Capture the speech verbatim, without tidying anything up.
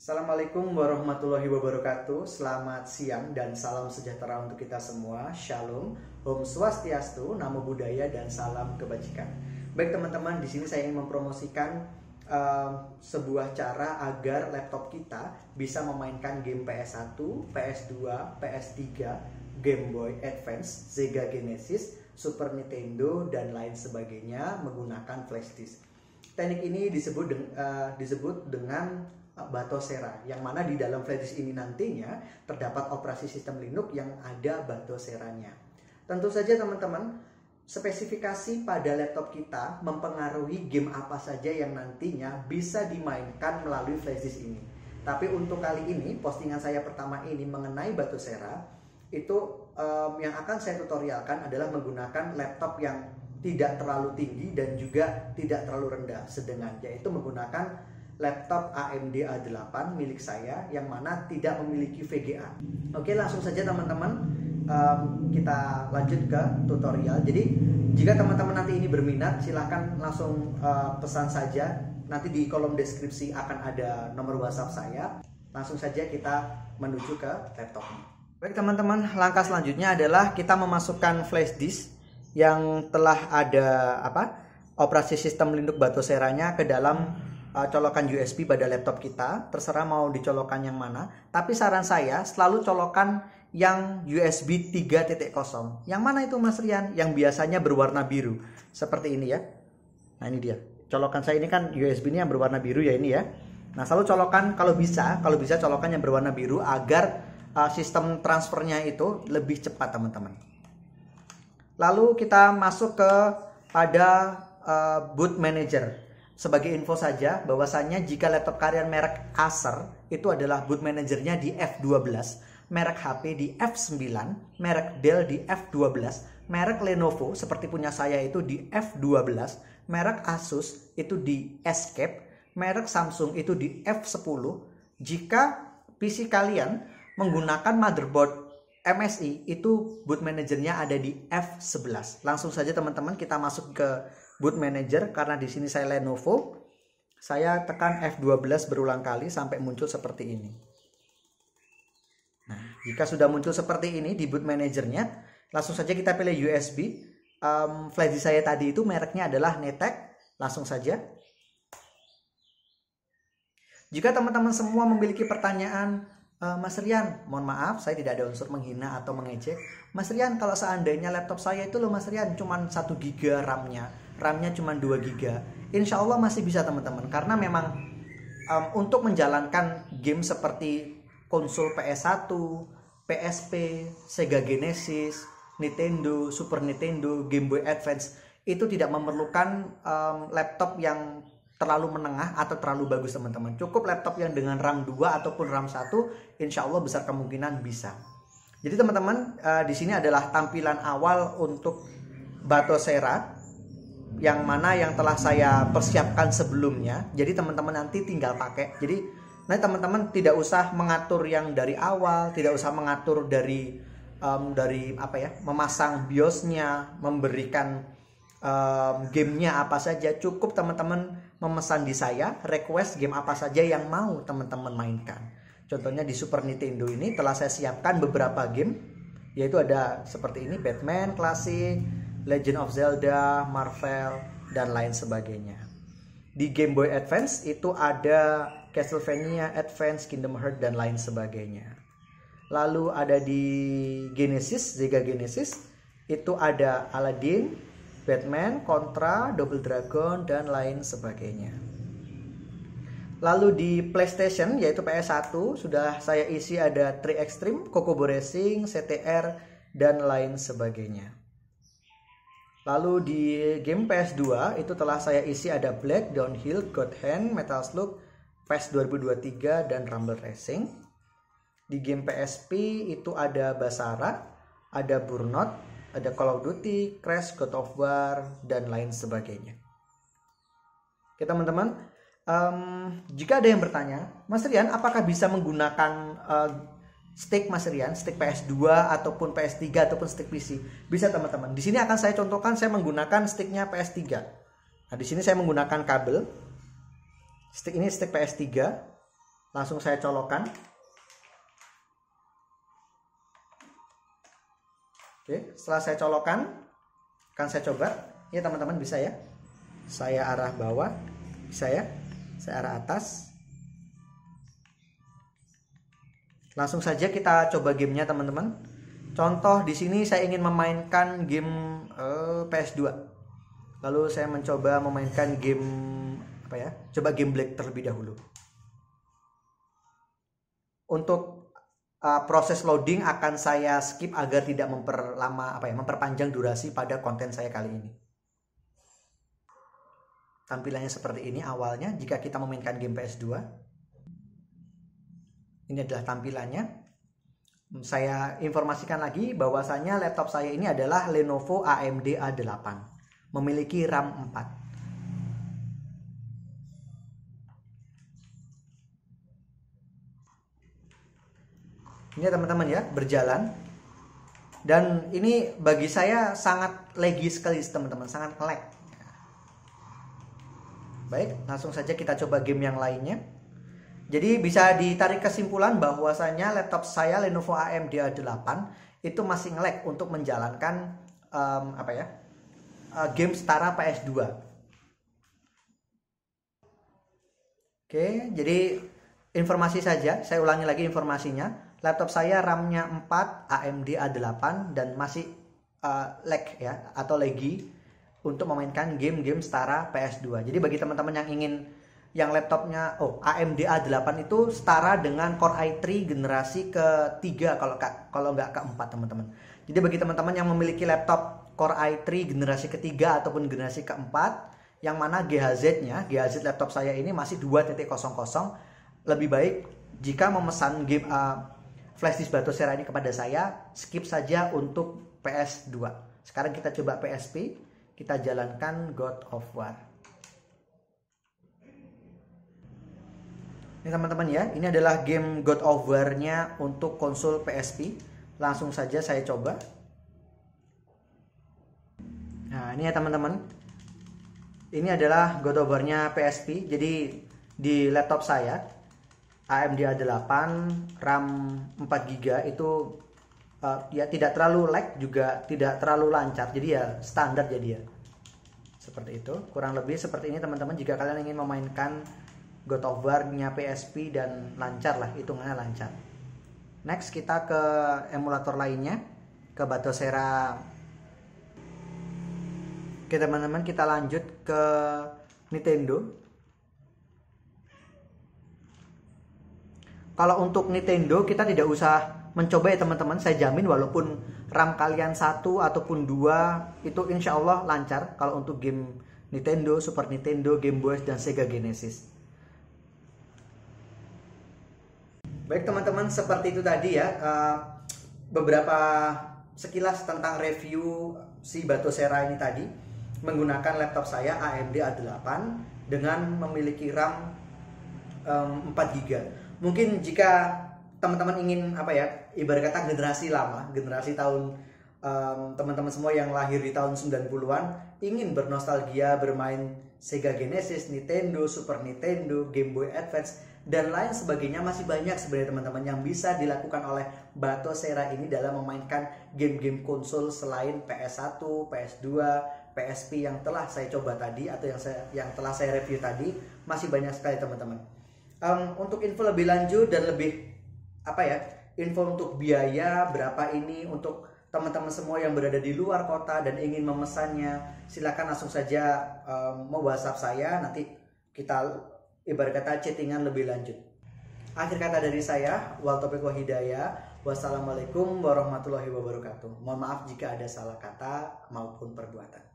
Assalamualaikum warahmatullahi wabarakatuh. Selamat siang dan salam sejahtera untuk kita semua. Shalom, Om Swastiastu, Namo Buddhaya dan salam kebajikan. Baik teman-teman, di sini saya ingin mempromosikan uh, sebuah cara agar laptop kita bisa memainkan game P S satu, P S dua, P S tiga, Game Boy Advance, Sega Genesis, Super Nintendo dan lain sebagainya menggunakan flash disk. Teknik ini disebut de uh, disebut dengan Batocera, yang mana di dalam flash disk ini nantinya terdapat operasi sistem Linux yang ada Batoceranya. Tentu saja teman-teman, spesifikasi pada laptop kita mempengaruhi game apa saja yang nantinya bisa dimainkan melalui flash disk ini. Tapi untuk kali ini, postingan saya pertama ini mengenai Batocera, itu um, yang akan saya tutorialkan adalah menggunakan laptop yang tidak terlalu tinggi dan juga tidak terlalu rendah, sedangkan yaitu menggunakan laptop A M D A delapan milik saya yang mana tidak memiliki V G A. Oke, langsung saja teman-teman, um, kita lanjut ke tutorial. Jadi jika teman-teman nanti ini berminat, silahkan langsung uh, pesan saja. Nanti di kolom deskripsi akan ada nomor WhatsApp saya. Langsung saja kita menuju ke laptopnya. Baik teman-teman, langkah selanjutnya adalah kita memasukkan flash disk yang telah ada apa operasi sistem Linux Batoceranya ke dalam colokan U S B pada laptop kita. Terserah mau dicolokkan yang mana, tapi saran saya selalu colokan yang U S B tiga titik nol. Yang mana itu Mas Rian? Yang biasanya berwarna biru seperti ini ya. Nah ini dia, colokan saya ini kan U S B ini yang berwarna biru ya, ini ya. Nah selalu colokan, kalau bisa kalau bisa colokan yang berwarna biru agar uh, sistem transfernya itu lebih cepat teman-teman. Lalu kita masuk ke pada uh, boot manager. Sebagai info saja bahwasannya jika laptop kalian merek Acer itu adalah boot manajernya di F dua belas, merek H P di F sembilan, merek Dell di F dua belas, merek Lenovo seperti punya saya itu di F dua belas, merek Asus itu di Escape, merek Samsung itu di F sepuluh. Jika P C kalian menggunakan motherboard M S I itu boot manajernya ada di F sebelas. Langsung saja teman-teman kita masuk ke boot manager. Karena di sini saya Lenovo, saya tekan F dua belas berulang kali sampai muncul seperti ini. Nah, jika sudah muncul seperti ini di boot manajernya, langsung saja kita pilih U S B. Um, flash disk saya tadi itu mereknya adalah Netek. Langsung saja. Jika teman-teman semua memiliki pertanyaan, Uh, Mas Rian, mohon maaf saya tidak ada unsur menghina atau mengejek. Mas Rian, kalau seandainya laptop saya itu loh Mas Rian cuma satu giga RAM-nya, RAM-nya cuma dua giga, insya Allah masih bisa teman-teman. Karena memang um, untuk menjalankan game seperti konsol P S satu, P S P, Sega Genesis, Nintendo, Super Nintendo, Game Boy Advance itu tidak memerlukan um, laptop yang terlalu menengah atau terlalu bagus teman-teman. Cukup laptop yang dengan RAM dua ataupun RAM satu, insya Allah besar kemungkinan bisa. Jadi teman-teman, uh, di sini adalah tampilan awal untuk Batocera yang mana yang telah saya persiapkan sebelumnya. Jadi teman-teman nanti tinggal pakai. Jadi nanti teman-teman tidak usah mengatur yang dari awal, tidak usah mengatur dari um, dari apa ya, memasang BIOSnya, memberikan um, gamenya apa saja. Cukup teman-teman memesan di saya, request game apa saja yang mau teman-teman mainkan. Contohnya di Super Nintendo ini telah saya siapkan beberapa game, yaitu ada seperti ini, Batman Classic, Legend of Zelda, Marvel, dan lain sebagainya. Di Game Boy Advance itu ada Castlevania Advance, Kingdom Hearts, dan lain sebagainya. Lalu ada di Genesis, Sega Genesis, itu ada Aladdin, Batman, Contra, Double Dragon, dan lain sebagainya. Lalu di PlayStation yaitu P S satu sudah saya isi ada Tri Extreme, Chocobo Racing, C T R, dan lain sebagainya. Lalu di game P S dua itu telah saya isi ada Black, Downhill, God Hand, Metal Slug, P E S dua ribu dua puluh tiga, dan Rumble Racing. Di game P S P itu ada Basara, ada Burnout, ada Call of Duty, Crash, God of War, dan lain sebagainya. Oke teman-teman, um, jika ada yang bertanya, Mas Rian apakah bisa menggunakan uh, stick Mas Rian, stick P S dua ataupun P S tiga ataupun stick P C? Bisa teman-teman. Di sini akan saya contohkan saya menggunakan sticknya P S tiga. Nah di sini saya menggunakan kabel. Stick ini stick P S tiga. Langsung saya colokkan. Oke, setelah saya colokkan, akan saya coba. Ya teman-teman, bisa ya. Saya arah bawah, bisa ya. Saya arah atas. Langsung saja kita coba gamenya teman-teman. Contoh di sini saya ingin memainkan game uh, P S dua. Lalu saya mencoba memainkan game apa ya? Coba game Black terlebih dahulu. Untuk uh, proses loading akan saya skip agar tidak memperlama apa ya, memperpanjang durasi pada konten saya kali ini. Tampilannya seperti ini awalnya jika kita memainkan game P S dua. Ini adalah tampilannya. Saya informasikan lagi bahwasanya laptop saya ini adalah Lenovo A M D A delapan, memiliki RAM empat. Ini teman-teman ya, berjalan. Dan ini bagi saya sangat laggy sekali teman-teman, sangat lag. Baik, langsung saja kita coba game yang lainnya. Jadi bisa ditarik kesimpulan bahwasanya laptop saya Lenovo A M D A delapan itu masih nge-lag untuk menjalankan um, apa ya? Uh, game setara P S dua. Oke, jadi informasi saja, saya ulangi lagi informasinya. Laptop saya RAM-nya empat, A M D A delapan dan masih uh, lag ya atau laggy untuk memainkan game-game setara P S dua. Jadi bagi teman-teman yang ingin yang laptopnya oh A M D A delapan itu setara dengan Core i tiga generasi ketiga kalau kalau nggak keempat teman-teman. Jadi bagi teman-teman yang memiliki laptop Core i tiga generasi ketiga ataupun generasi keempat yang mana G H Z-nya, G H Z laptop saya ini masih dua titik nol nol, lebih baik jika memesan game uh, flash disk Batocera ini kepada saya, skip saja untuk P S dua. Sekarang kita coba P S P, kita jalankan God of War. Ini teman-teman ya, ini adalah game God of War-nya untuk konsol P S P. Langsung saja saya coba. Nah, ini ya teman-teman. Ini adalah God of War-nya P S P. Jadi di laptop saya A M D A delapan, RAM empat giga itu uh, ya tidak terlalu lag juga tidak terlalu lancar. Jadi ya standar jadi ya. Seperti itu. Kurang lebih seperti ini teman-teman jika kalian ingin memainkan God of War-nya P S P dan lancar lah, hitungannya lancar. Next kita ke emulator lainnya, ke Batocera. Oke teman-teman, kita lanjut ke Nintendo. Kalau untuk Nintendo kita tidak usah mencoba ya teman-teman, saya jamin walaupun RAM kalian satu ataupun dua itu insya Allah lancar kalau untuk game Nintendo, Super Nintendo, Game Boy dan Sega Genesis. Baik teman-teman, seperti itu tadi ya uh, beberapa sekilas tentang review si Batocera ini tadi menggunakan laptop saya A M D A delapan dengan memiliki RAM um, empat giga. Mungkin jika teman-teman ingin apa ya, ibarat kata generasi lama, generasi tahun teman-teman um, semua yang lahir di tahun sembilan puluhan ingin bernostalgia bermain Sega Genesis, Nintendo, Super Nintendo, Game Boy Advance dan lain sebagainya, masih banyak sebenarnya teman-teman yang bisa dilakukan oleh Batocera ini dalam memainkan game-game konsol selain P S satu, P S dua, P S P yang telah saya coba tadi atau yang saya yang telah saya review tadi, masih banyak sekali teman-teman. Um, untuk info lebih lanjut dan lebih apa ya, info untuk biaya berapa ini untuk teman-teman semua yang berada di luar kota dan ingin memesannya, silakan langsung saja um, mau WhatsApp saya, nanti kita ibarat kata chattingan lebih lanjut. Akhir kata dari saya, wal taufiq wal hidayah. Wassalamualaikum warahmatullahi wabarakatuh. Mohon maaf jika ada salah kata maupun perbuatan.